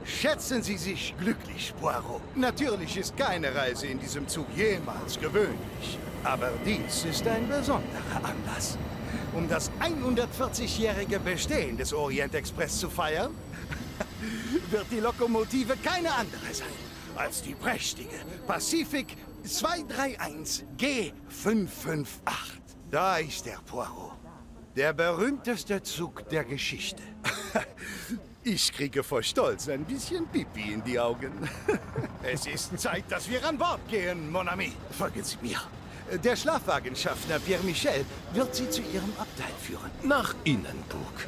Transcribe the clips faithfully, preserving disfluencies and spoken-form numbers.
Schätzen Sie sich glücklich, Poirot. Natürlich ist keine Reise in diesem Zug jemals gewöhnlich. Aber dies ist ein besonderer Anlass. Um das hundertvierzigjährige Bestehen des Orient Express zu feiern, wird die Lokomotive keine andere sein als die prächtige Pacific zwei drei eins G fünf fünf acht. Da ist der Poirot. Der berühmteste Zug der Geschichte. Ich kriege vor Stolz ein bisschen Pipi in die Augen. Es ist Zeit, dass wir an Bord gehen, mon ami. Folgen Sie mir. Der Schlafwagenschaffner Pierre Michel wird Sie zu Ihrem Abteil führen. Nach Ihnen, Bug.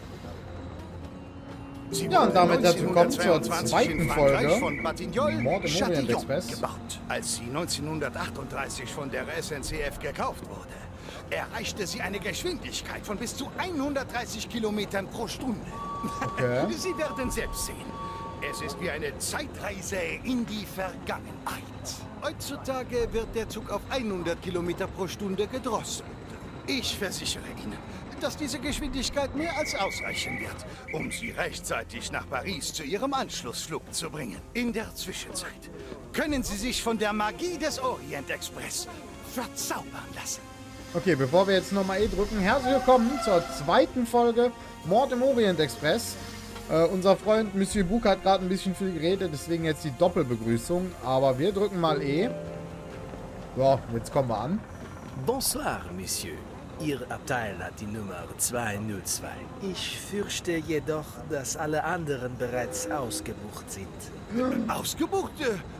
Sie Ja, und damit herzlich willkommen zur neunzehnhundertzweiundzwanzig zweiten in Frankreich Folge von Batignolles Mord im Orient Chatillon Express. gebaut. Als sie neunzehnhundertachtunddreißig von der S N C F gekauft wurde, erreichte sie eine Geschwindigkeit von bis zu hundertdreißig Kilometern pro Stunde. Okay. Sie werden selbst sehen. Es ist wie eine Zeitreise in die Vergangenheit. Heutzutage wird der Zug auf hundert Kilometer pro Stunde gedrosselt. Ich versichere Ihnen, dass diese Geschwindigkeit mehr als ausreichen wird, um Sie rechtzeitig nach Paris zu Ihrem Anschlussflug zu bringen. In der Zwischenzeit können Sie sich von der Magie des Orient Express verzaubern lassen. Okay, bevor wir jetzt nochmal E drücken, herzlich willkommen zur zweiten Folge Mord im Orient Express. Äh, unser Freund Monsieur Bouc hat gerade ein bisschen viel geredet, deswegen jetzt die Doppelbegrüßung. Aber wir drücken mal E. So, jetzt kommen wir an. Bonsoir, Monsieur. Ihr Abteil hat die Nummer zweihundertzwei. Ich fürchte jedoch, dass alle anderen bereits ausgebucht sind. Ausgebucht?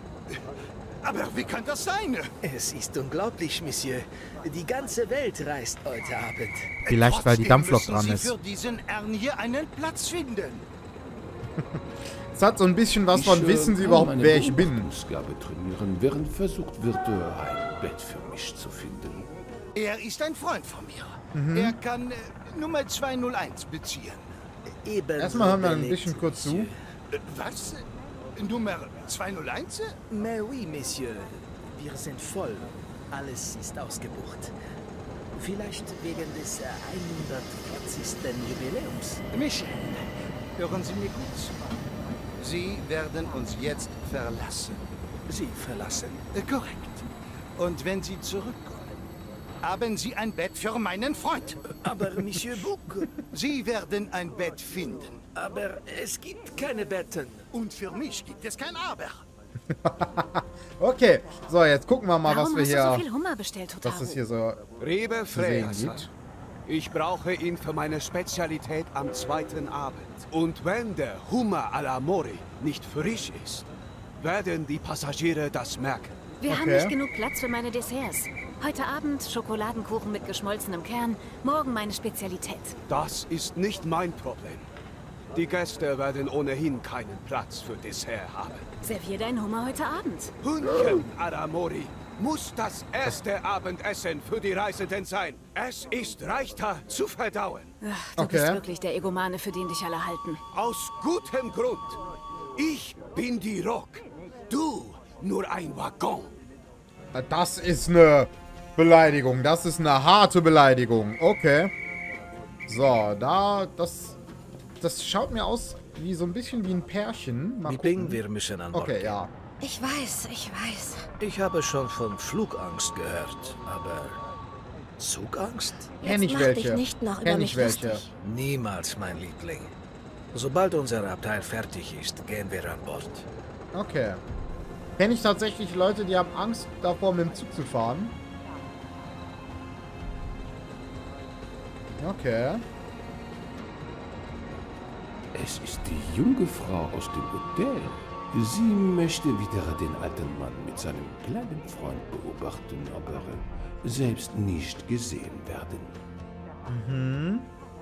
Aber wie kann das sein? Es ist unglaublich, Monsieur. Die ganze Welt reist heute Abend. Vielleicht, weil die Dampflok Trotzdem dran müssen ist. Sie für diesen Herrn hier einen Platz finden. Es hat so ein bisschen was von, Ich, äh, wissen Sie kann überhaupt, meine wer ich bin? Beobachtungsgabe trainieren, während versucht wird, äh, ein Bett für mich zu finden. Er ist ein Freund von mir. Er kann äh, Nummer zweihunderteins beziehen. Ebenso Erstmal hören wir ein belegt, bisschen kurz zu. Monsieur. Äh, Was? Nummer zweihunderteins? Mais oui, Monsieur. Wir sind voll. Alles ist ausgebucht. Vielleicht wegen des äh, hundertvierzigsten Jubiläums. Michel, hören Sie mir gut zu. Sie werden uns jetzt verlassen. Sie verlassen. Äh, korrekt. Und wenn Sie zurückkommen, haben Sie ein Bett für meinen Freund. Aber, Monsieur Bouc, Sie werden ein Bett finden. aber es gibt keine Betten. Und für mich gibt es kein Aber. Okay, so, jetzt gucken wir mal, Warum was wir hast du so hier, viel Hummer bestellt, was Totaro? es hier so Liebe zu sehen Fräser, gibt. ich brauche ihn für meine Spezialität am zweiten Abend. Und wenn der Hummer à la Mori nicht frisch ist, werden die Passagiere das merken. Wir haben Okay. nicht genug Platz für meine Desserts. Heute Abend Schokoladenkuchen mit geschmolzenem Kern, morgen meine Spezialität. Das ist nicht mein Problem. Die Gäste werden ohnehin keinen Platz für Dessert haben. Servier deinen Hummer heute Abend. Hühnchen à la Mori muss das erste Abendessen für die Reisenden sein. Es ist leichter zu verdauen. Ach, du Okay. bist wirklich der Egomane, für den dich alle halten. Aus gutem Grund. Ich bin die Rock. Du nur ein Waggon. Das ist eine Beleidigung. Das ist eine harte Beleidigung. Okay. So, da, das, das schaut mir aus wie so ein bisschen wie ein Pärchen. Mal Wie Bing, gucken. wir müssen an Bord Okay, gehen. ja. Ich weiß, ich weiß. Ich habe schon von Flugangst gehört, aber Zugangst? Kenn ich Jetzt mach dich welche. nicht noch über Kenn mich ich welche. lustig. Niemals, mein Liebling. Sobald unser Abteil fertig ist, gehen wir an Bord. Okay. Kenne ich tatsächlich Leute, die haben Angst davor, mit dem Zug zu fahren. Okay. Es ist die junge Frau aus dem Hotel. Sie möchte wieder den alten Mann mit seinem kleinen Freund beobachten, aber selbst nicht gesehen werden. Mhm.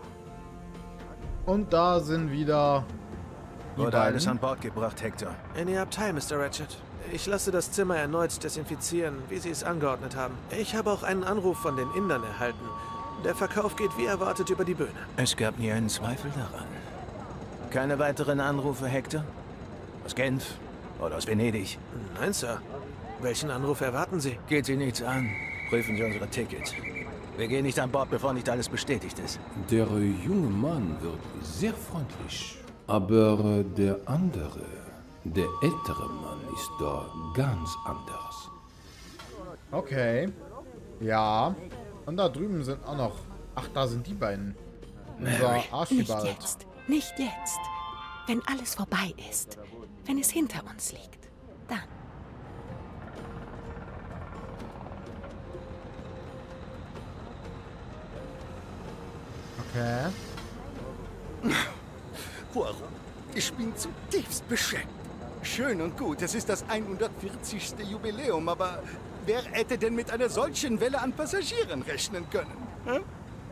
Und da sind wieder die Wurde alles an beiden. Bord gebracht, Hector. In Ihr Abteil, Mister Ratchet. Ich lasse das Zimmer erneut desinfizieren, wie Sie es angeordnet haben. Ich habe auch einen Anruf von den Indern erhalten. Der Verkauf geht wie erwartet über die Bühne. Es gab nie einen Zweifel daran. Keine weiteren Anrufe, Hector? Aus Genf oder aus Venedig? Nein, Sir. Welchen Anruf erwarten Sie? Geht Sie nichts an. Prüfen Sie unsere Tickets. Wir gehen nicht an Bord, bevor nicht alles bestätigt ist. Der junge Mann wird sehr freundlich Aber äh, der andere, der ältere Mann ist da ganz anders. Okay. Ja. Und da drüben sind auch noch... Ach, da sind die beiden. Unser Nicht Archibald. jetzt. Nicht jetzt. Wenn alles vorbei ist. Wenn es hinter uns liegt. Dann. Okay. Poirot, ich bin zutiefst beschämt. Schön und gut, es ist das hundertvierzigste Jubiläum, aber wer hätte denn mit einer solchen Welle an Passagieren rechnen können? Hm?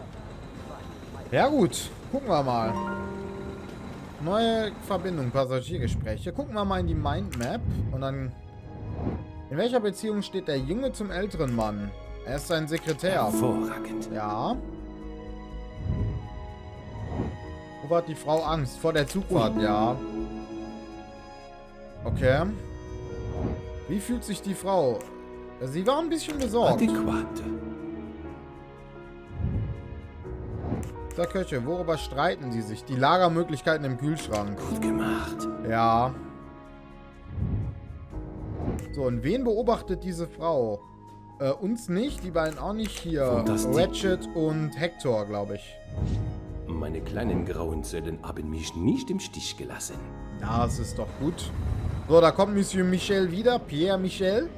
Ja gut, gucken wir mal. Neue Verbindung, Passagiergespräche. Gucken wir mal in die Mindmap und dann... In welcher Beziehung steht der Junge zum älteren Mann? Er ist sein Sekretär. Hervorragend. Ja. Wovor hat die Frau Angst? Vor der Zugfahrt, ja. Okay. Wie fühlt sich die Frau? Sie war ein bisschen besorgt. Adäquat. Der Köche, worüber streiten sie sich? Die Lagermöglichkeiten im Kühlschrank. Gut gemacht. Ja. So, und wen beobachtet diese Frau? Äh, uns nicht, die beiden auch nicht hier. Ratchet und Hector, glaube ich. Meine kleinen grauen Zellen haben mich nicht im Stich gelassen. Das ist doch gut. So, da kommt Monsieur Michel wieder. Pierre Michel.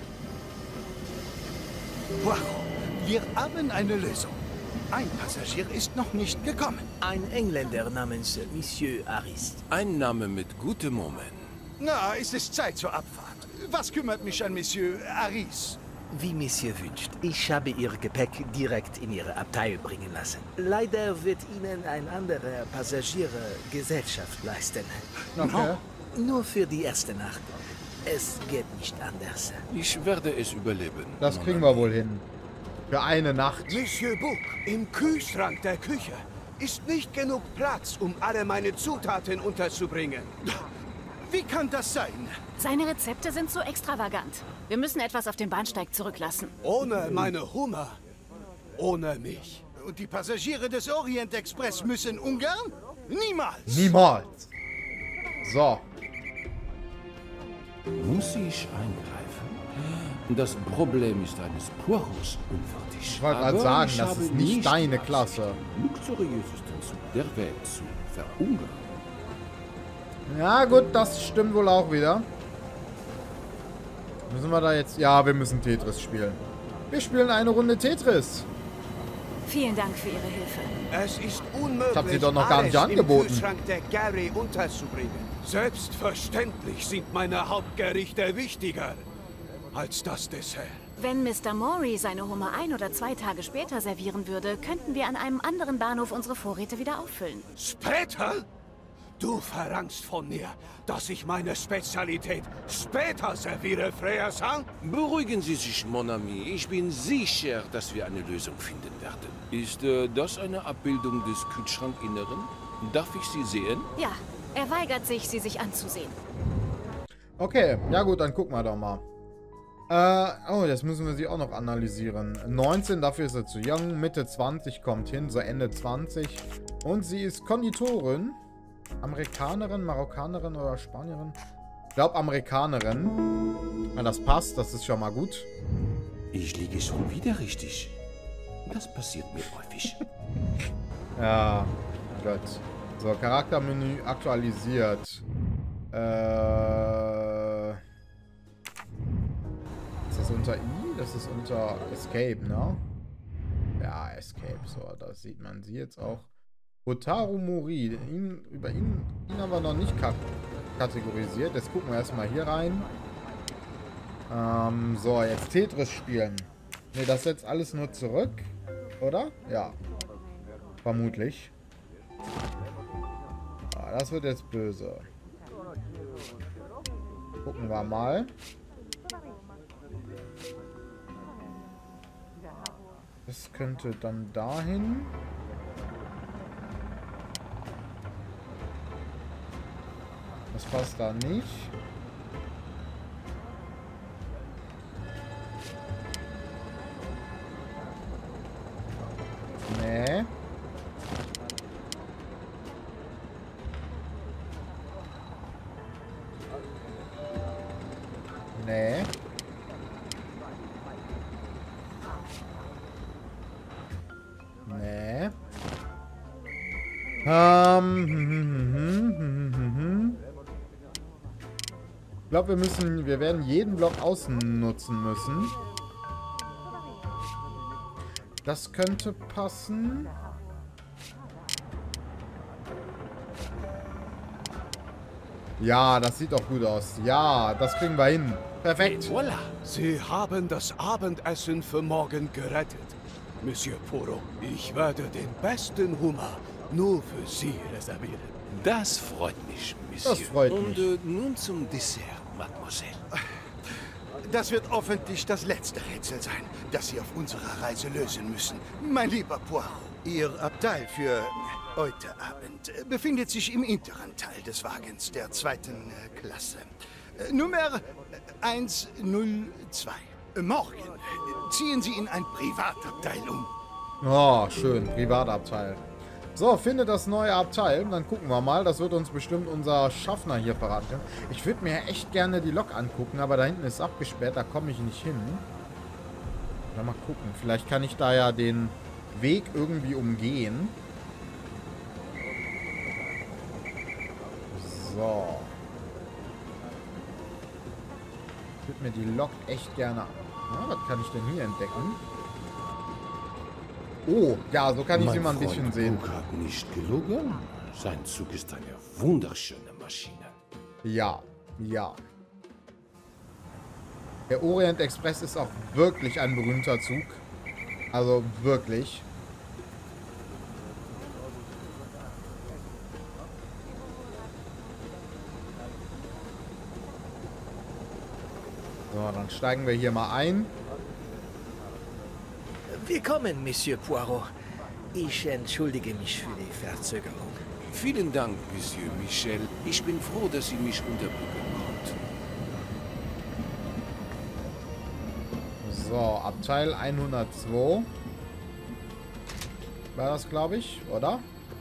Poirot, wir haben eine Lösung. Ein Passagier ist noch nicht gekommen. Ein Engländer namens Monsieur Aris. Ein Name mit gutem Omen. Na, es ist Zeit zur Abfahrt. Was kümmert mich an Monsieur Aris? Wie Monsieur wünscht. Ich habe Ihr Gepäck direkt in Ihre Abteil bringen lassen. Leider wird Ihnen ein anderer Passagier Gesellschaft leisten. Okay. Nur für die erste Nacht. Es geht nicht anders. Ich werde es überleben. Das kriegen wir wohl hin. Für eine Nacht. Monsieur Buck, im Kühlschrank der Küche ist nicht genug Platz, um alle meine Zutaten unterzubringen. Wie kann das sein? Seine Rezepte sind so extravagant. Wir müssen etwas auf dem Bahnsteig zurücklassen. Ohne meine Hummer. Ohne mich. Und die Passagiere des Orient Express müssen Ungarn? Niemals! Niemals. So. Muss ich eingreifen? Das Problem ist eines Poirots unfertig. Ich wollte gerade Aber sagen, ich das habe ist nicht deine Absicht, Klasse. den luxuriösesten Zug der Welt zu verhungern. Ja gut, das stimmt wohl auch wieder. Müssen wir da jetzt... Ja, wir müssen Tetris spielen. Wir spielen eine Runde Tetris. Vielen Dank für Ihre Hilfe. Es ist unmöglich, Ich hab sie doch noch gar nicht alles angeboten. im Kühlschrank der Gary unterzubringen. Selbstverständlich sind meine Hauptgerichte wichtiger als das Dessert. Wenn Mister Mori seine Hummer ein oder zwei Tage später servieren würde, könnten wir an einem anderen Bahnhof unsere Vorräte wieder auffüllen. Später? Du verlangst von mir, dass ich meine Spezialität später serviere, Freyersan? Beruhigen Sie sich, Mon Ami. Ich bin sicher, dass wir eine Lösung finden werden. Ist äh, das eine Abbildung des Kühlschrankinneren? Darf ich sie sehen? Ja, er weigert sich, sie sich anzusehen. Okay, ja gut, dann gucken wir doch mal. Äh, oh, das müssen wir sie auch noch analysieren. neunzehn, dafür ist er zu jung. Mitte zwanzig kommt hin, so Ende zwanzig. Und sie ist Konditorin. Amerikanerin, Marokkanerin oder Spanierin? Ich glaube Amerikanerin. Ja, das passt, das ist schon mal gut. Ich liege schon wieder richtig. Das passiert mir häufig. Ja, gut. So, Charaktermenü aktualisiert. Äh... Ist das unter I? Das ist unter Escape, ne? Ja, Escape. So, da sieht man sie jetzt auch. Hotaru Mori. Ihn, über ihn, ihn haben wir noch nicht kategorisiert. Jetzt gucken wir erstmal hier rein. Ähm, so, jetzt Tetris spielen. Ne, das setzt alles nur zurück. Oder? Ja. Vermutlich. Ah, das wird jetzt böse. Gucken wir mal. Das könnte dann dahin. Das passt da nicht. Nee. Nee. Nee. Ähm. Hm, hm, hm, hm, hm, hm. Ich glaube, wir müssen, wir werden jeden Block ausnutzen müssen. Das könnte passen. Ja, das sieht doch gut aus. Ja, das kriegen wir hin. Perfekt. Voilà. Sie haben das Abendessen für morgen gerettet, Monsieur Poirot. Ich werde den besten Hummer nur für Sie reservieren. Das freut mich, Monsieur. Das freut mich. Und äh, nun zum Dessert, Mademoiselle. Das wird hoffentlich das letzte Rätsel sein, das Sie auf unserer Reise lösen müssen. Mein lieber Poirot, Ihr Abteil für heute Abend äh, befindet sich im hinteren Teil des Wagens der zweiten äh, Klasse. Äh, Nummer hundertzwei. Äh, morgen äh, ziehen Sie in ein Privatabteil um. Oh, schön. Privatabteil. So, finde das neue Abteil. Dann gucken wir mal. Das wird uns bestimmt unser Schaffner hier verraten können. Ich würde mir echt gerne die Lok angucken, aber da hinten ist abgesperrt. Da komme ich nicht hin. Na, mal gucken. Vielleicht kann ich da ja den Weg irgendwie umgehen. So. Ich würde mir die Lok echt gerne... Na, was kann ich denn hier entdecken? Oh, ja, so kann ich sie mal ein bisschen sehen. Bug hat nicht gelogen. Sein Zug ist eine wunderschöne Maschine. Ja, ja. Der Orient Express ist auch wirklich ein berühmter Zug. Also wirklich. So, dann steigen wir hier mal ein. Willkommen, Monsieur Poirot. Ich entschuldige mich für die Verzögerung. Vielen Dank, Monsieur Michel. Ich bin froh, dass Sie mich unterbringen konnten. So, Abteil hundertzwei. War das, glaube ich, oder?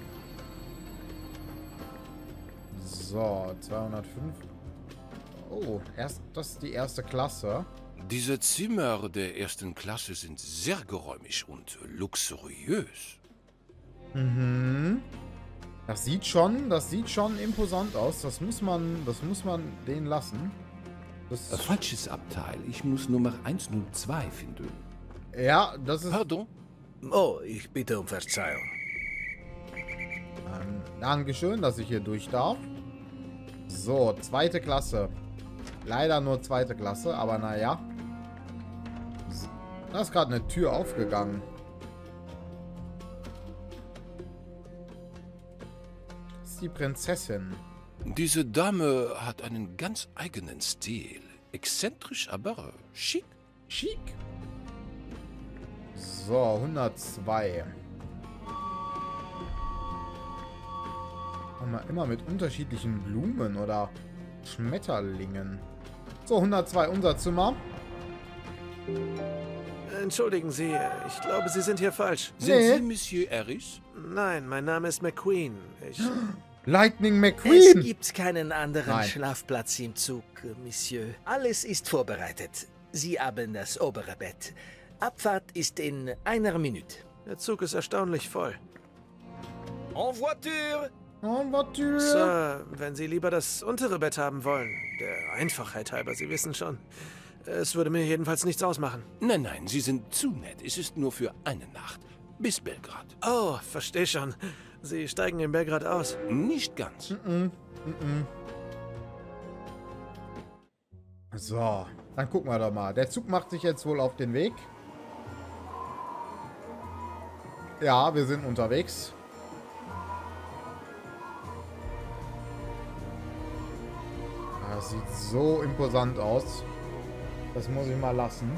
So, zweihundertfünf. Oh, erst, das ist die erste Klasse. Diese Zimmer der ersten Klasse sind sehr geräumig und luxuriös. Mhm. Das sieht schon, das sieht schon imposant aus. Das muss man, das muss man denen lassen. Das Ein falsches Abteil. Ich muss Nummer hundertzwei finden. ja, das ist... Pardon? Oh, ich bitte um Verzeihung. Ähm, Dankeschön, dass ich hier durch darf. So, zweite Klasse. Leider nur zweite Klasse, aber naja. Da ist gerade eine Tür aufgegangen. Das ist die Prinzessin. Diese Dame hat einen ganz eigenen Stil. Exzentrisch, aber schick. Schick. So, hundertzwei. Immer, immer mit unterschiedlichen Blumen oder Schmetterlingen. So, hundertzwei, unser Zimmer. Entschuldigen Sie, ich glaube, Sie sind hier falsch. Sind Nee. Sie Monsieur Harris? Nein, mein Name ist McQueen. Ich... Lightning Es McQueen. gibt keinen anderen Nein. Schlafplatz im Zug, Monsieur. Alles ist vorbereitet. Sie haben das obere Bett. Abfahrt ist in einer Minute. Der Zug ist erstaunlich voll. En voiture! En voiture. Sir, wenn Sie lieber das untere Bett haben wollen. Der Einfachheit halber, Sie wissen schon. Es würde mir jedenfalls nichts ausmachen. Nein, nein, Sie sind zu nett. Es ist nur für eine Nacht. Bis Belgrad. Oh, verstehe schon. Sie steigen in Belgrad aus. Nicht ganz. So, dann gucken wir doch mal. Der Zug macht sich jetzt wohl auf den Weg. Ja, wir sind unterwegs. Das sieht so imposant aus. Das muss ich mal lassen.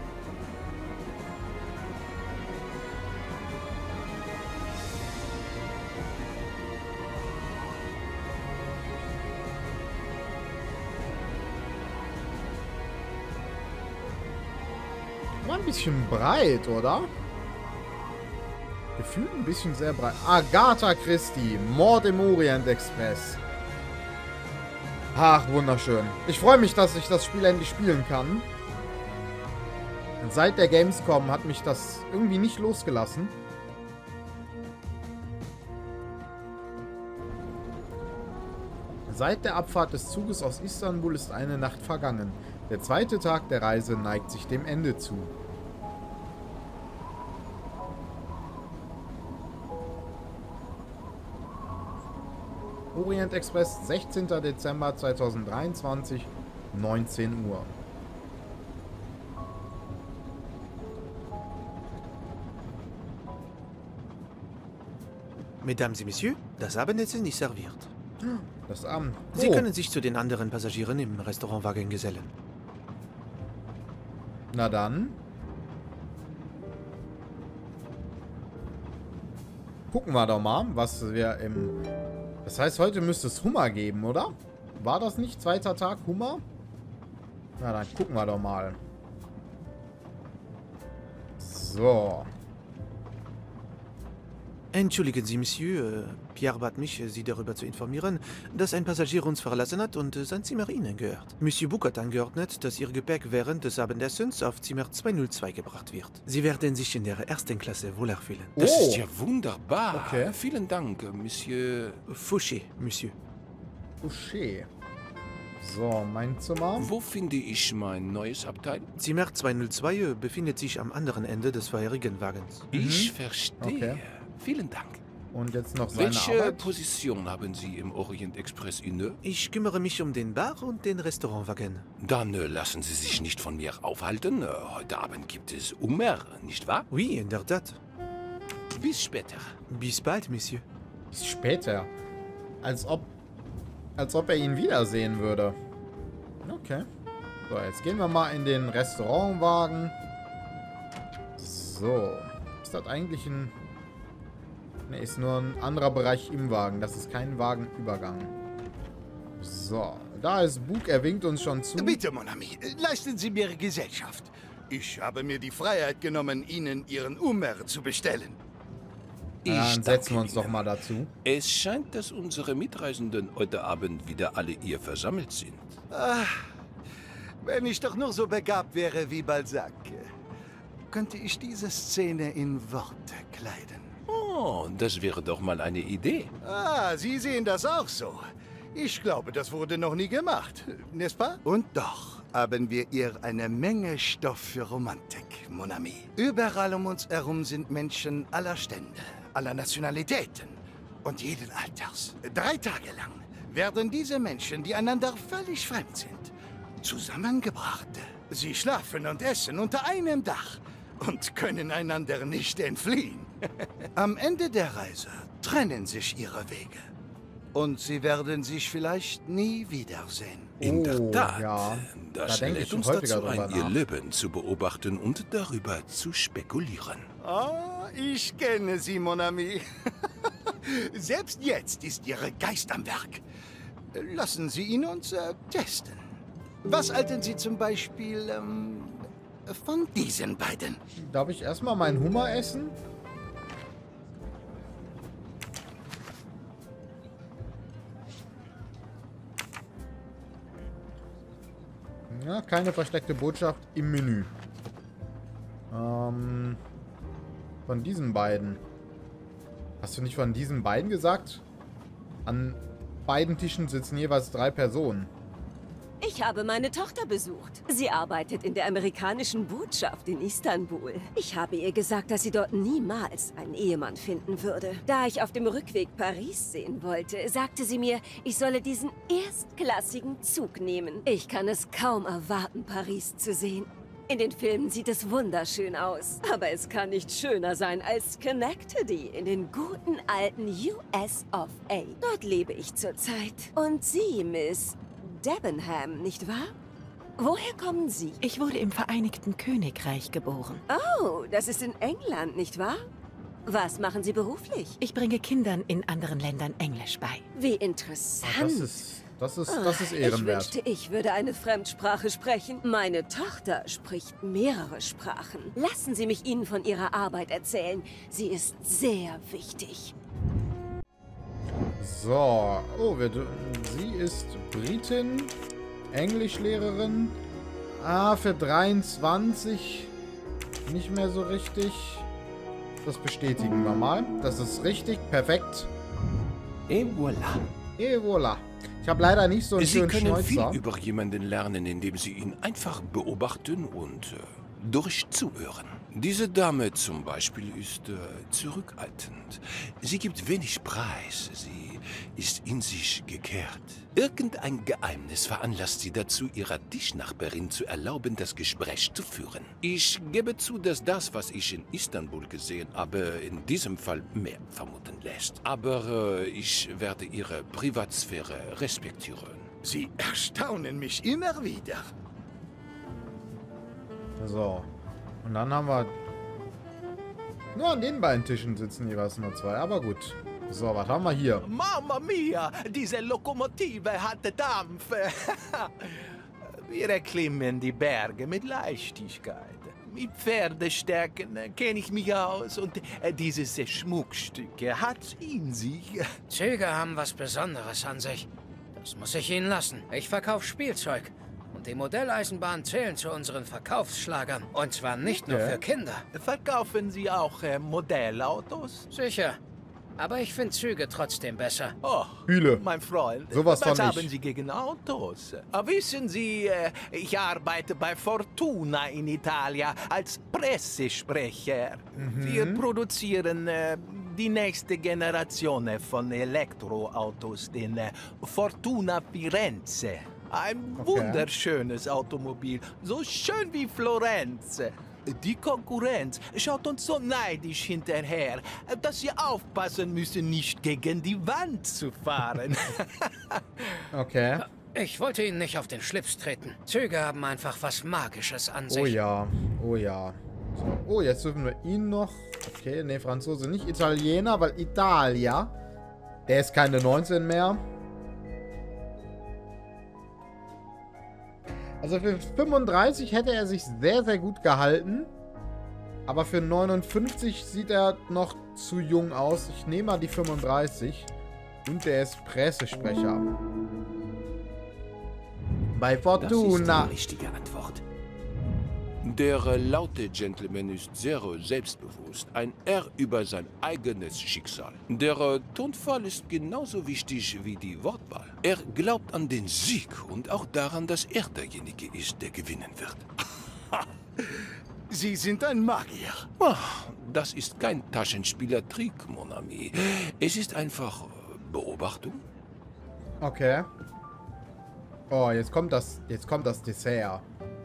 War ein bisschen breit, oder? Gefühlt ein bisschen sehr breit. Agatha Christie, Mord im Orient Express. Ach, wunderschön. Ich freue mich, dass ich das Spiel endlich spielen kann. Seit der Gamescom hat mich das irgendwie nicht losgelassen. Seit der Abfahrt des Zuges aus Istanbul ist eine Nacht vergangen. Der zweite Tag der Reise neigt sich dem Ende zu. Orient Express, sechzehnter Dezember zweitausenddreiundzwanzig, neunzehn Uhr. Mesdames et Messieurs, das Abendessen ist serviert. Das Abend. Oh. Sie können sich zu den anderen Passagieren im Restaurantwagen gesellen. Na dann. Gucken wir doch mal, was wir im... Das heißt, heute müsste es Hummer geben, oder? War das nicht zweiter Tag Hummer? Na, dann gucken wir doch mal. So. Entschuldigen Sie, Monsieur. Pierre bat mich, Sie darüber zu informieren, dass ein Passagier uns verlassen hat und sein Zimmer Ihnen gehört. Monsieur Bouc hat angeordnet, dass Ihr Gepäck während des Abendessens auf Zimmer zweihundertzwei gebracht wird. Sie werden sich in der ersten Klasse wohlerfühlen. Das Oh. ist ja wunderbar. Okay. Vielen Dank, Monsieur. Fouché, Monsieur. Touché. So, mein Zimmer. Wo finde ich mein neues Abteil? Zimmer zweihundertzwei befindet sich am anderen Ende des vorherigen Wagens. Ich verstehe. Okay. Vielen Dank. Und jetzt noch seine Welche Arbeit. Position haben Sie im Orient Express inne? Ich kümmere mich um den Bar und den Restaurantwagen. Dann äh, lassen Sie sich nicht von mir aufhalten. Äh, heute Abend gibt es Hummer, nicht wahr? Oui, in der Tat. Bis später. Bis bald, Monsieur. Bis später. Als ob... Als ob er ihn wiedersehen würde. Okay. So, jetzt gehen wir mal in den Restaurantwagen. So. Ist das eigentlich ein... Ne, ist nur ein anderer Bereich im Wagen. Das ist kein Wagenübergang. So. Da ist Bouc. Er winkt uns schon zu. Bitte, mon ami, leisten Sie mir Gesellschaft. Ich habe mir die Freiheit genommen, Ihnen Ihren Hummer zu bestellen. Ja, dann Ich setzen wir danke uns doch Ihnen. mal dazu. Es scheint, dass unsere Mitreisenden heute Abend wieder alle hier versammelt sind. Wenn ich doch nur so begabt wäre wie Balzac, könnte ich diese Szene in Worte kleiden. Oh, das wäre doch mal eine Idee. Ah, Sie sehen das auch so. Ich glaube, das wurde noch nie gemacht, n'est-ce pas? Und doch haben wir hier eine Menge Stoff für Romantik, mon ami. Überall um uns herum sind Menschen aller Stände, aller Nationalitäten und jeden Alters. Drei Tage lang werden diese Menschen, die einander völlig fremd sind, zusammengebracht. Sie schlafen und essen unter einem Dach und können einander nicht entfliehen. Am Ende der Reise trennen sich ihre Wege. Und sie werden sich vielleicht nie wiedersehen. In Oh, der Tat. ja. Das Da denke lädt ich uns häufiger dazu drüber ein, ihr nach. Leben zu beobachten und darüber zu spekulieren. Ah, ich kenne sie, mon ami. Selbst jetzt ist Ihre Geist am Werk. Lassen Sie ihn uns äh, testen. Was halten Sie zum Beispiel ähm, von diesen beiden? Darf ich erstmal meinen Hummer essen? Ja, keine versteckte Botschaft im Menü. Ähm, von diesen beiden. Hast du nicht von diesen beiden gesagt? An beiden Tischen sitzen jeweils drei Personen. Ich habe meine Tochter besucht. Sie arbeitet in der amerikanischen Botschaft in Istanbul. Ich habe ihr gesagt, dass sie dort niemals einen Ehemann finden würde. Da ich auf dem Rückweg Paris sehen wollte, sagte sie mir, ich solle diesen erstklassigen Zug nehmen. Ich kann es kaum erwarten, Paris zu sehen. In den Filmen sieht es wunderschön aus. Aber es kann nicht schöner sein als Schenectady in den guten alten U S of A. Dort lebe ich zurzeit. Und Sie, Miss Debenham, nicht wahr? Woher kommen Sie? Ich wurde im Vereinigten Königreich geboren. Oh, das ist in England, nicht wahr? Was machen Sie beruflich? Ich bringe Kindern in anderen Ländern Englisch bei. Wie interessant. Das ist, das ist, das ist Ich ehrenwert. wünschte, ich würde eine Fremdsprache sprechen. Meine Tochter spricht mehrere Sprachen. Lassen Sie mich Ihnen von ihrer Arbeit erzählen. Sie ist sehr wichtig. So. Oh, wir, sie ist Britin. Englischlehrerin. Ah, für dreiundzwanzig. Nicht mehr so richtig. Das bestätigen wir mal. Das ist richtig. Perfekt. Et voilà. Et voilà. Ich habe leider nicht so einen Sie schönen können Schnäuzer. viel über jemanden lernen, indem Sie ihn einfach beobachten und äh, durchzuhören. Diese Dame zum Beispiel ist äh, zurückhaltend. Sie gibt wenig Preis. Sie ist in sich gekehrt. Irgendein Geheimnis veranlasst sie dazu, ihrer Tischnachbarin zu erlauben, das Gespräch zu führen. Ich gebe zu, dass das, was ich in Istanbul gesehen habe, in diesem Fall mehr vermuten lässt. Aber äh, ich werde ihre Privatsphäre respektieren. Sie erstaunen mich immer wieder. So. Und dann haben wir... Nur an den beiden Tischen sitzen jeweils nur zwei. Aber gut. So, was haben wir hier? Mamma mia, diese Lokomotive hatte Dampf. Wir erklimmen die Berge mit Leichtigkeit. Mit Pferdestärken kenne ich mich aus und dieses Schmuckstücke hat in sich. Züge haben was Besonderes an sich. Das muss ich Ihnen lassen. Ich verkaufe Spielzeug. Und die Modelleisenbahnen zählen zu unseren Verkaufsschlagern. Und zwar nicht nur Ja. für Kinder. Verkaufen Sie auch äh, Modellautos? Sicher. Aber ich finde Züge trotzdem besser. Oh, Hühle. mein Freund, Sowas was von haben nicht. Sie gegen Autos? Aber wissen Sie, äh, ich arbeite bei Fortuna in Italien als Pressesprecher. Wir produzieren äh, die nächste Generation von Elektroautos, den äh, Fortuna Firenze. Ein Okay. wunderschönes Automobil, so schön wie Florenz. Die Konkurrenz schaut uns so neidisch hinterher, dass wir aufpassen müssen, nicht gegen die Wand zu fahren. Okay. Ich wollte Ihnen nicht auf den Schlips treten. Züge haben einfach was Magisches an sich. Oh ja. Oh ja. So. Oh, jetzt dürfen wir ihn noch... Okay, nee, Franzose nicht. Italiener, weil Italia... Der ist keine neunzehn mehr. Also für fünfunddreißig hätte er sich sehr, sehr gut gehalten. Aber für neunundfünfzig sieht er noch zu jung aus. Ich nehme mal die fünfunddreißig. Und der ist Pressesprecher. Bei Fortuna. Das ist die richtige Antwort. Der äh, laute Gentleman ist sehr äh, selbstbewusst, ein Herr über sein eigenes Schicksal. Der äh, Tonfall ist genauso wichtig wie die Wortwahl. Er glaubt an den Sieg und auch daran, dass er derjenige ist, der gewinnen wird. Sie sind ein Magier. Ach, das ist kein Taschenspielertrick, mon ami. Es ist einfach äh, Beobachtung. Okay. Oh, jetzt kommt das, jetzt kommt das Dessert.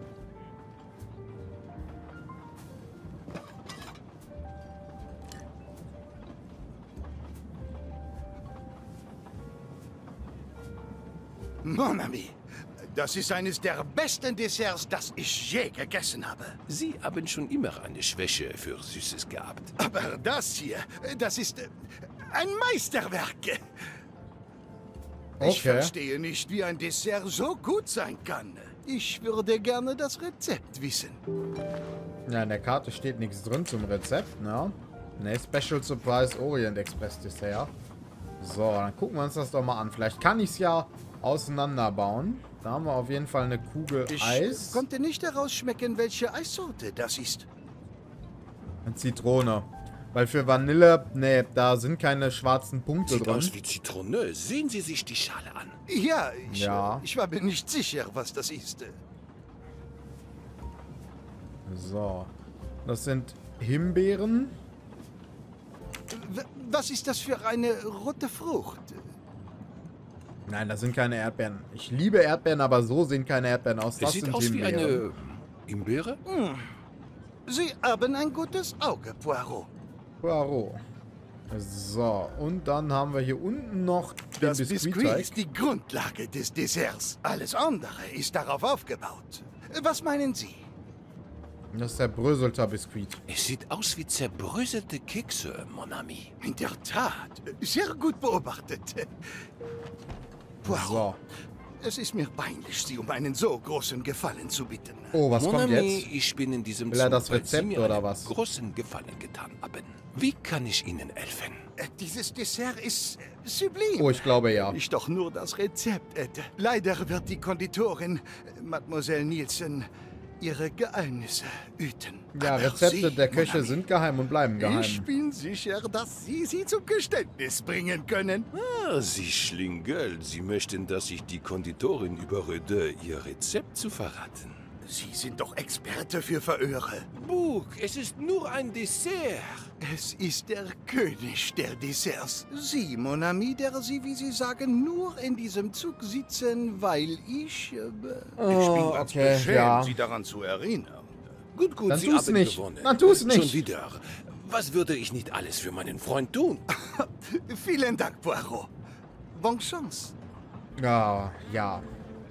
Mon ami, das ist eines der besten Desserts, das ich je gegessen habe. Sie haben schon immer eine Schwäche für Süßes gehabt. Aber das hier, das ist äh, ein Meisterwerk. Ich Okay. verstehe nicht, wie ein Dessert so gut sein kann. Ich würde gerne das Rezept wissen. Ja, in der Karte steht nichts drin zum Rezept, ne? Ne, Special Surprise Orient Express Dessert. So, dann gucken wir uns das doch mal an. Vielleicht kann ich es ja auseinanderbauen. Da haben wir auf jeden Fall eine Kugel Ich Eis. konnte nicht herausschmecken, welche Eissorte das ist. Und Zitrone. Weil für Vanille, ne, da sind keine schwarzen Punkte Sieht drin. aus wie Zitrone. Sehen Sie sich die Schale an. Ja, ich, Ja. ich war mir nicht sicher, was das ist. So. Das sind Himbeeren. W was ist das für eine rote Frucht? Nein, das sind keine Erdbeeren. Ich liebe Erdbeeren, aber so sehen keine Erdbeeren aus. Das Es sieht sind aus wie Himbeeren. eine Himbeere. Hm. Sie haben ein gutes Auge, Poirot. Poirot. So, und dann haben wir hier unten noch den Das Biskuit Biskuitteig. ist die Grundlage des Desserts. Alles andere ist darauf aufgebaut. Was meinen Sie? Das ist der Bröselter Biskuit. Es sieht aus wie zerbröselte Kekse, mon ami. In der Tat, sehr gut beobachtet. Poirot, So. es ist mir peinlich, Sie um einen so großen Gefallen zu bitten. Oh, was Mon kommt ami, jetzt? ich bin in diesem Will er Zug, das weil Sie Rezept mir oder einen was? großen Gefallen getan haben. Wie kann ich Ihnen helfen? Äh, Dieses Dessert ist äh, sublim. Oh, ich glaube ja. Wenn ich doch nur das Rezept hätte. Leider wird die Konditorin, äh, Mademoiselle Nielsen, ihre Geheimnisse hüten. Ja, Aber Rezepte Sie, der Köche Mon ami, sind geheim und bleiben geheim. Ich bin sicher, dass Sie sie zum Geständnis bringen können. Ah, Sie Schlingel, Sie möchten, dass ich die Konditorin überrede, ihr Rezept zu verraten. Sie sind doch Experte für Verhöre. Bug, es ist nur ein Dessert. Es ist der König der Desserts. Sie, Mon ami, der Sie, wie Sie sagen, nur in diesem Zug sitzen, weil ich... Äh, Oh, ich bin ganz okay, beschämt, ja. Sie daran zu erinnern. Gut, gut, Dann Sie tu's haben nicht. gewonnen. Dann tu's nicht. Schon wieder. Was würde ich nicht alles für meinen Freund tun? Vielen Dank, Poirot. Bonne chance. Ja, ja.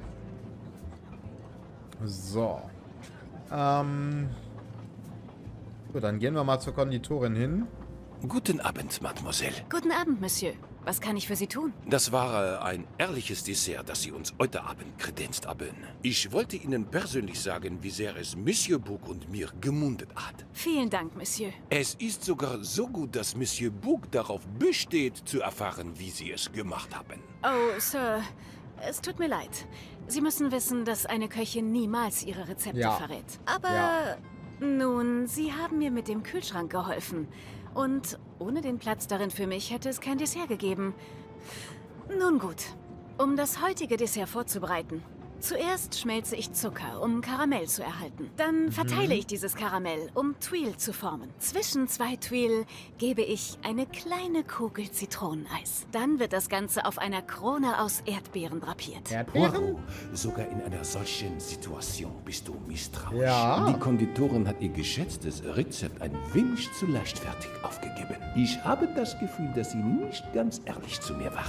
So. Ähm. Gut, dann gehen wir mal zur Konditorin hin. Guten Abend, Mademoiselle. Guten Abend, Monsieur. Was kann ich für Sie tun? Das war äh, ein ehrliches Dessert, das Sie uns heute Abend kredenzt haben. Ich wollte Ihnen persönlich sagen, wie sehr es Monsieur Bug und mir gemundet hat. Vielen Dank, Monsieur. Es ist sogar so gut, dass Monsieur Bug darauf besteht, zu erfahren, wie Sie es gemacht haben. Oh, Sir, es tut mir leid. Sie müssen wissen, dass eine Köchin niemals ihre Rezepte Ja. verrät. Aber Ja. nun, Sie haben mir mit dem Kühlschrank geholfen. Und ohne den Platz darin für mich hätte es kein Dessert gegeben. Nun gut, um das heutige Dessert vorzubereiten. Zuerst schmelze ich Zucker, um Karamell zu erhalten. Dann verteile ich dieses Karamell, um Tuile zu formen. Zwischen zwei Tuile gebe ich eine kleine Kugel Zitroneneis. Dann wird das Ganze auf einer Krone aus Erdbeeren drapiert. Erdbeeren? Poirot, sogar in einer solchen Situation bist du misstrauisch. Ja. Die Konditorin hat ihr geschätztes Rezept ein wenig zu leichtfertig aufgegeben. Ich habe das Gefühl, dass sie nicht ganz ehrlich zu mir war.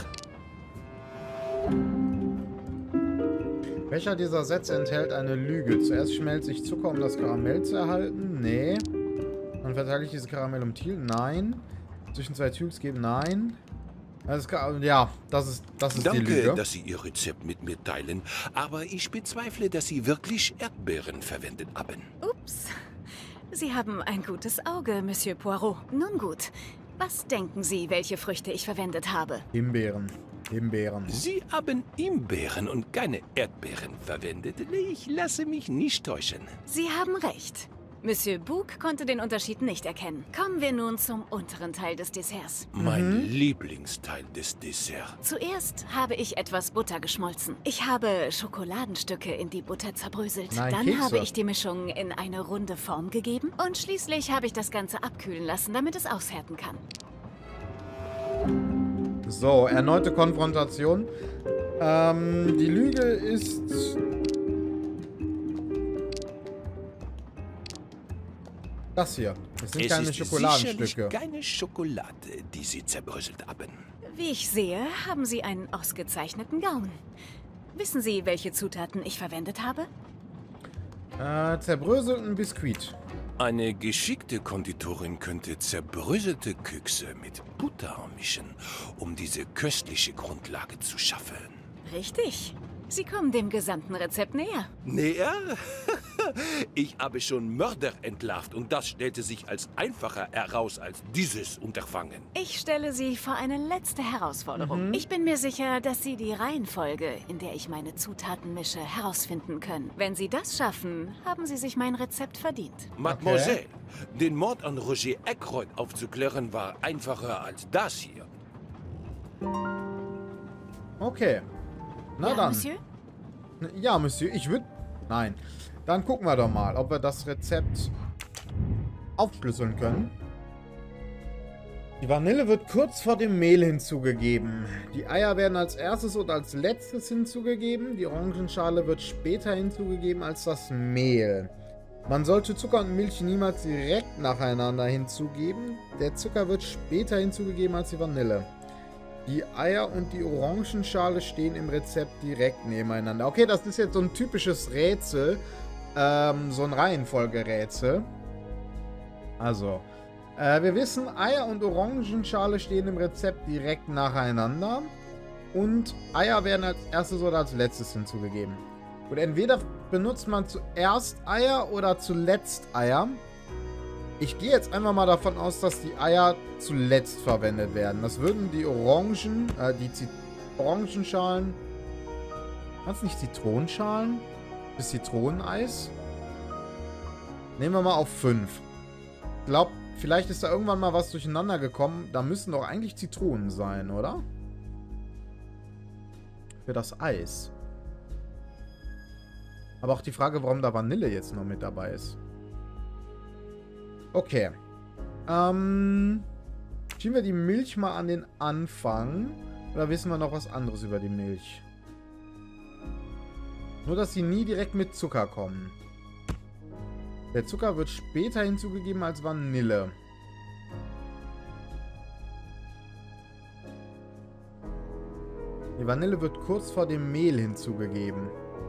Welcher dieser Sätze enthält eine Lüge? Zuerst schmelze ich Zucker, um das Karamell zu erhalten? Nee. Dann verteile ich dieses Karamell um Thiel? Nein. Zwischen zwei Tubes geben? Nein. Das ist, ja, das ist, das ist Danke, die Lüge. dass Sie Ihr Rezept mit mir teilen, aber ich bezweifle, dass Sie wirklich Erdbeeren verwendet haben. Ups. Sie haben ein gutes Auge, Monsieur Poirot. Nun gut. Was denken Sie, welche Früchte ich verwendet habe? Himbeeren. Himbeeren. Sie haben Himbeeren und keine Erdbeeren verwendet. Ich lasse mich nicht täuschen. Sie haben recht. Monsieur Bug konnte den Unterschied nicht erkennen. Kommen wir nun zum unteren Teil des Desserts. Mein Lieblingsteil des Desserts. Zuerst habe ich etwas Butter geschmolzen. Ich habe Schokoladenstücke in die Butter zerbröselt. Nein, Dann Kekse. habe ich die Mischung in eine runde Form gegeben. Und schließlich habe ich das Ganze abkühlen lassen, damit es aushärten kann. So, erneute Konfrontation. Ähm, die Lüge ist... Das hier. Das sind Es keine ist Schokoladenstücke. sicherlich keine Schokolade, die Sie zerbröselt haben. Wie ich sehe, haben Sie einen ausgezeichneten Gaumen. Wissen Sie, welche Zutaten ich verwendet habe? Äh, zerbröselten Biskuit. Eine geschickte Konditorin könnte zerbröselte Kekse mit Butter mischen, um diese köstliche Grundlage zu schaffen. Richtig. Sie kommen dem gesamten Rezept näher. Näher? Ich habe schon Mörder entlarvt und das stellte sich als einfacher heraus als dieses Unterfangen. Ich stelle Sie vor eine letzte Herausforderung. Ich bin mir sicher, dass Sie die Reihenfolge, in der ich meine Zutaten mische, herausfinden können. Wenn Sie das schaffen, haben Sie sich mein Rezept verdient. Mademoiselle, den Mord an Roger Ackroyd aufzuklären war einfacher als das hier. Okay. Na ja, dann. Monsieur? Ja, Monsieur, ich würde... Nein. Dann gucken wir doch mal, ob wir das Rezept aufschlüsseln können. Die Vanille wird kurz vor dem Mehl hinzugegeben. Die Eier werden als erstes und als letztes hinzugegeben. Die Orangenschale wird später hinzugegeben als das Mehl. Man sollte Zucker und Milch niemals direkt nacheinander hinzugeben. Der Zucker wird später hinzugegeben als die Vanille. Die Eier und die Orangenschale stehen im Rezept direkt nebeneinander. Okay, das ist jetzt so ein typisches Rätsel. Ähm, so ein Reihenfolgerätsel. Also, äh, wir wissen, Eier und Orangenschale stehen im Rezept direkt nacheinander. Und Eier werden als erstes oder als letztes hinzugegeben. Und entweder benutzt man zuerst Eier oder zuletzt Eier. Ich gehe jetzt einfach mal davon aus, dass die Eier zuletzt verwendet werden. Das würden die Orangen, äh, die Zit Orangenschalen... Waren es nicht Zitronenschalen? Das Zitroneneis? Nehmen wir mal auf fünf. Ich glaube, vielleicht ist da irgendwann mal was durcheinander gekommen. Da müssen doch eigentlich Zitronen sein, oder? Für das Eis. Aber auch die Frage, warum da Vanille jetzt noch mit dabei ist. Okay. Ähm, schieben wir die Milch mal an den Anfang. Oder wissen wir noch was anderes über die Milch? Nur, dass sie nie direkt mit Zucker kommen. Der Zucker wird später hinzugegeben als Vanille. Die Vanille wird kurz vor dem Mehl hinzugegeben.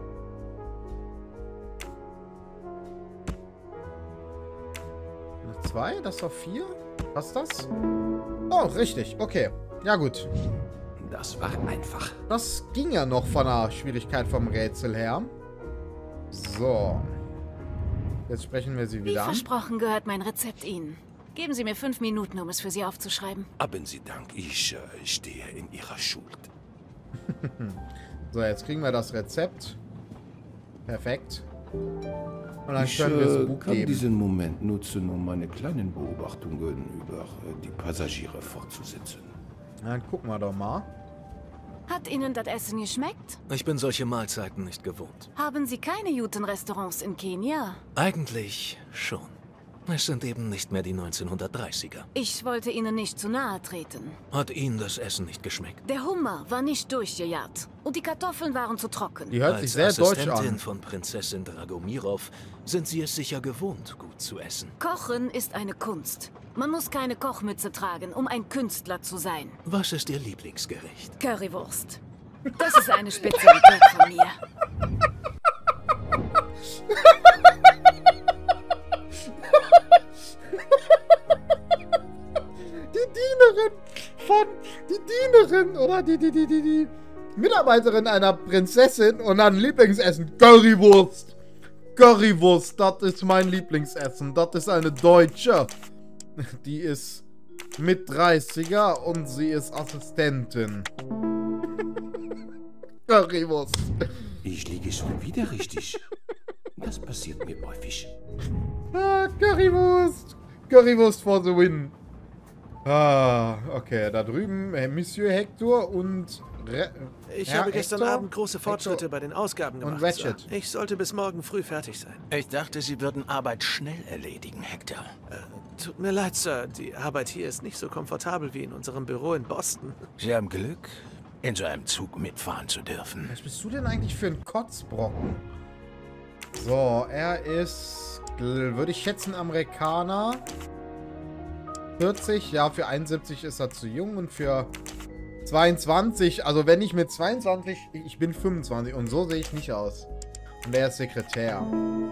Zwei, das war vier. Was das? Oh, richtig. Okay. Ja, gut. Das war einfach. Das ging ja noch von der Schwierigkeit vom Rätsel her. So. Jetzt sprechen wir sie Wie wieder an. versprochen gehört mein Rezept Ihnen. Geben Sie mir fünf Minuten, um es für Sie aufzuschreiben. Haben Sie Dank, ich äh, stehe in Ihrer Schuld. So, jetzt kriegen wir das Rezept. Perfekt. Und dann ich können wir es äh, Buch kann geben. diesen Moment nutzen, um meine kleinen Beobachtungen über äh, die Passagiere fortzusetzen. Dann gucken wir doch mal. Hat Ihnen das Essen geschmeckt? Ich bin solche Mahlzeiten nicht gewohnt. Haben Sie keine guten Restaurants in Kenia? Eigentlich schon. Es sind eben nicht mehr die neunzehnhundertdreißiger. Ich wollte Ihnen nicht zu nahe treten. Hat Ihnen das Essen nicht geschmeckt? Der Hummer war nicht durchgejagt und die Kartoffeln waren zu trocken. Die hört Als sich sehr deutsch Assistentin an. von Prinzessin Dragomirov sind Sie es sicher gewohnt, gut zu essen. Kochen ist eine Kunst. Man muss keine Kochmütze tragen, um ein Künstler zu sein. Was ist Ihr Lieblingsgericht? Currywurst. Das ist eine Spezialität von mir. Die Dienerin von... Die Dienerin oder die, die, die, die, die Mitarbeiterin einer Prinzessin und dann Lieblingsessen. Currywurst. Currywurst, das ist mein Lieblingsessen. Das ist eine Deutsche. Die ist mit dreißiger und sie ist Assistentin. Currywurst. Ich liege schon wieder richtig. Das passiert mir häufig. Ah, Currywurst. Currywurst for the win. Ah, okay. Da drüben äh, Monsieur Hector und... Re Ich Herr habe gestern Hector, Abend große Fortschritte Hector bei den Ausgaben und gemacht. Ratchet. Sir. Ich sollte bis morgen früh fertig sein. Ich dachte, Sie würden Arbeit schnell erledigen, Hector. Äh, tut mir leid, Sir. Die Arbeit hier ist nicht so komfortabel wie in unserem Büro in Boston. Sie haben Glück, in so einem Zug mitfahren zu dürfen. Was bist du denn eigentlich für ein Kotzbrocken? So, er ist, würde ich schätzen, Amerikaner. vierzig, ja, für einundsiebzig ist er zu jung und für zweiundzwanzig, also wenn ich mit zweiundzwanzig, ich bin fünfundzwanzig und so sehe ich nicht aus. Und er ist Sekretär.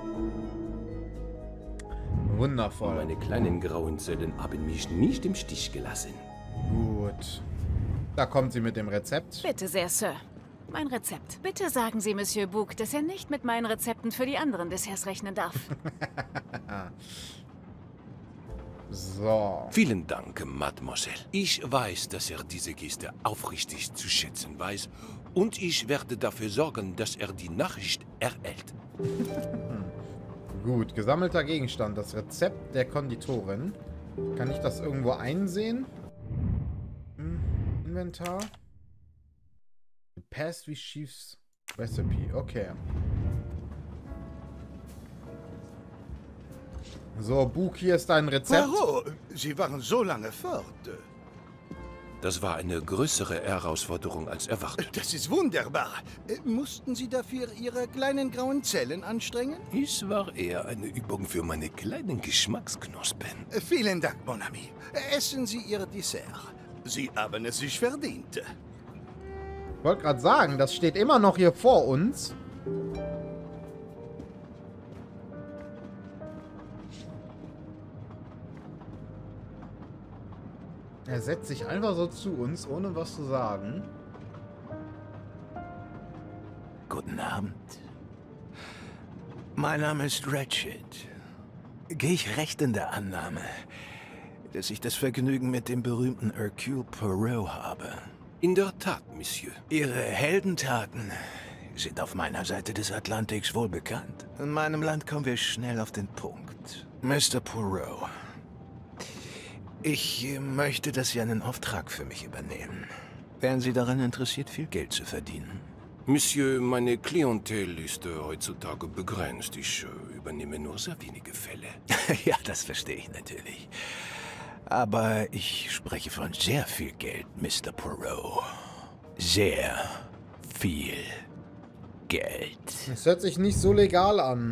Wundervoll. Meine kleinen grauen Zellen haben mich nicht im Stich gelassen. Gut. Da kommt sie mit dem Rezept. Bitte sehr, Sir. Mein Rezept. Bitte sagen Sie Monsieur Bouc, dass er nicht mit meinen Rezepten für die anderen Desserts rechnen darf. So. Vielen Dank, Mademoiselle. Ich weiß, dass er diese Geste aufrichtig zu schätzen weiß und ich werde dafür sorgen, dass er die Nachricht erhält. Gut, gesammelter Gegenstand. Das Rezept der Konditorin. Kann ich das irgendwo einsehen? Hm, Inventar. Pastry Chief's Recipe. Okay. So, Bouc, hier ist dein Rezept. Poirot, Sie waren so lange fort. Das war eine größere Herausforderung als erwartet. Das ist wunderbar. Äh, Mussten Sie dafür Ihre kleinen grauen Zellen anstrengen? Es war eher eine Übung für meine kleinen Geschmacksknospen. Äh, Vielen Dank, Mon ami. Essen Sie Ihr Dessert. Sie haben es sich verdient. Ich wollte gerade sagen, das steht immer noch hier vor uns. Er setzt sich einfach so zu uns, ohne was zu sagen. Guten Abend. Mein Name ist Ratchet. gehe ich recht in der Annahme, dass ich das Vergnügen mit dem berühmten Hercule Poirot habe. In der Tat, Monsieur. Ihre Heldentaten sind auf meiner Seite des Atlantiks wohl bekannt. In meinem Land kommen wir schnell auf den Punkt. Mister Poirot, ich äh, möchte, dass Sie einen Auftrag für mich übernehmen. Wären Sie daran interessiert, viel Geld zu verdienen? Monsieur, meine Klientel ist äh, heutzutage begrenzt. Ich äh, übernehme nur sehr wenige Fälle. Ja, das verstehe ich natürlich. Aber ich spreche von sehr viel Geld, Mister Poirot. Sehr viel Geld. Das hört sich nicht so legal an.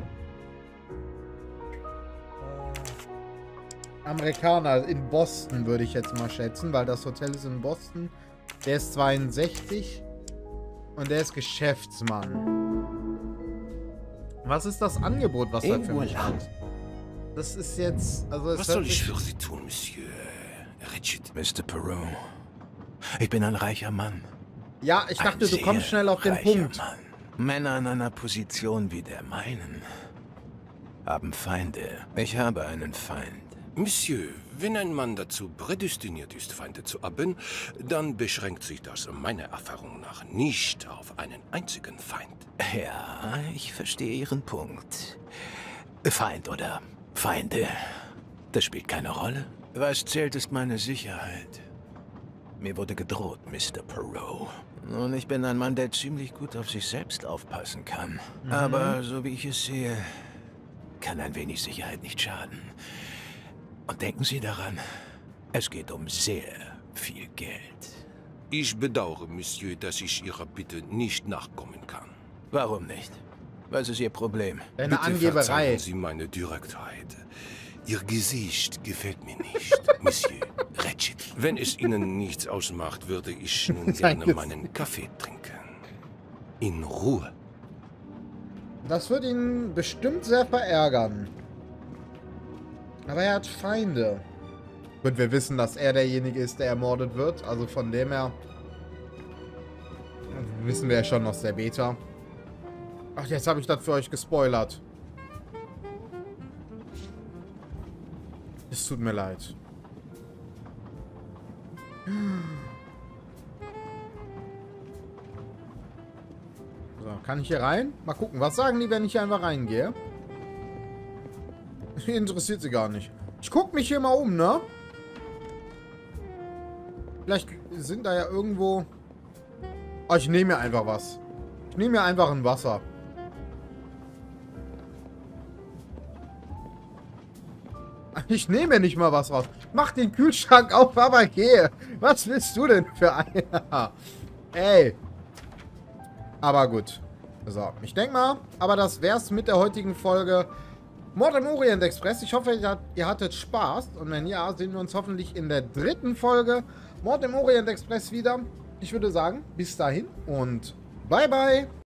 Amerikaner in Boston würde ich jetzt mal schätzen, weil das Hotel ist in Boston. Der ist zweiundsechzig und der ist Geschäftsmann. Was ist das Angebot, was er für mich hat? Das ist jetzt... Also was soll ich für Sie tun, Monsieur Richard? Mister Poirot, ich bin ein reicher Mann. Ja, ich dachte, ein du kommst schnell auf den Punkt. Mann. Männer in einer Position wie der meinen haben Feinde. Ich habe einen Feind. Monsieur, wenn ein Mann dazu prädestiniert ist, Feinde zu haben, dann beschränkt sich das meiner Erfahrung nach nicht auf einen einzigen Feind. Ja, ich verstehe Ihren Punkt. Feind oder Feinde, das spielt keine Rolle. Was zählt, ist meine Sicherheit. Mir wurde gedroht, Mister Poirot. Und ich bin ein Mann, der ziemlich gut auf sich selbst aufpassen kann. Mhm. Aber so wie ich es sehe, kann ein wenig Sicherheit nicht schaden. Und denken Sie daran, es geht um sehr viel Geld. Ich bedauere, Monsieur, dass ich Ihrer Bitte nicht nachkommen kann. Warum nicht? Was ist Ihr Problem? Eine Bitte Angeberei. verzeihen Sie meine Direktheit. Ihr Gesicht gefällt mir nicht, Monsieur Richard. Wenn es Ihnen nichts ausmacht, würde ich nun gerne meinen Kaffee trinken. In Ruhe. Das wird ihn bestimmt sehr verärgern. Aber er hat Feinde. Und wir wissen, dass er derjenige ist, der ermordet wird. Also von dem her wissen wir ja schon aus der Beta. Ach, jetzt habe ich das für euch gespoilert. Es tut mir leid. So, kann ich hier rein? Mal gucken, was sagen die, wenn ich hier einfach reingehe? Interessiert sie gar nicht. Ich gucke mich hier mal um, ne? Vielleicht sind da ja irgendwo... Oh, ich nehme mir einfach was. Ich nehme mir einfach ein Wasser. Ich nehme mir nicht mal was raus. Mach den Kühlschrank auf, aber gehe. Was willst du denn für einer? Ey. Aber gut. So, ich denke mal, aber das wär's mit der heutigen Folge Mord im Orient Express. Ich hoffe, ihr hattet Spaß. Und wenn ja, sehen wir uns hoffentlich in der dritten Folge Mord im Orient Express wieder. Ich würde sagen, bis dahin und bye bye.